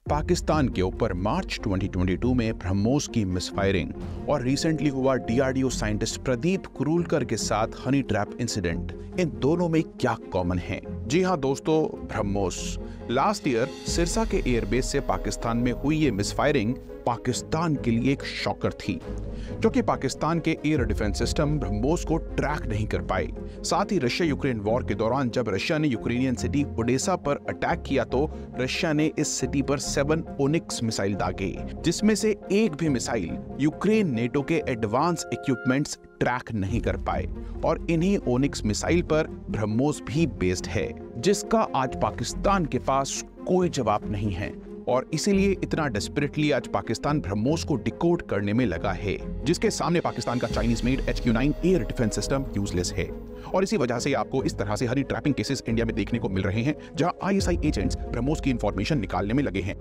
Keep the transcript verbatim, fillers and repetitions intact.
पाकिस्तान के ऊपर मार्च दो हज़ार बाईस में ब्रह्मोस की मिसफायरिंग और रिसेंटली हुआ डीआरडीओ साइंटिस्ट प्रदीप कुरूलकर के साथ हनी ट्रैप इंसिडेंट, इन दोनों में क्या कॉमन है? जी हाँ दोस्तों, ब्रह्मोस। लास्ट ईयर सिरसा के एयरबेस से पाकिस्तान में हुई ये मिसफायरिंग पाकिस्तान के लिए एक शॉकर थी, क्योंकि पाकिस्तान के एयर डिफेंस सिस्टम ब्रह्मोस को ट्रैक नहीं कर पाए। साथ ही रशिया यूक्रेन वॉर के दौरान जब रशिया ने यूक्रेनियन सिटी ओडेसा पर अटैक किया तो रशिया ने इस सिटी पर सेवन ओनिक्स मिसाइल दागे, जिसमें से एक भी मिसाइल यूक्रेन नेटो के एडवांस इक्विपमेंट्स ट्रैक नहीं कर पाए। और इन्हीं ओनिक्स मिसाइल पर ब्रह्मोस भी बेस्ड है, जिसका आज पाकिस्तान के पास कोई जवाब नहीं है। और इसीलिए इतना डेस्परेटली आज पाकिस्तान ब्रह्मोस को डिकोड करने में लगा है, जिसके सामने पाकिस्तान का Chinese made H Q nine air defence system useless है। और इसी वजह से आपको इस तरह से हनी ट्रैपिंग केसेस इंडिया में देखने को मिल रहे हैं, जहां आईएसआई एजेंट्स ब्रह्मोस की इंफॉर्मेशन निकालने में लगे हैं।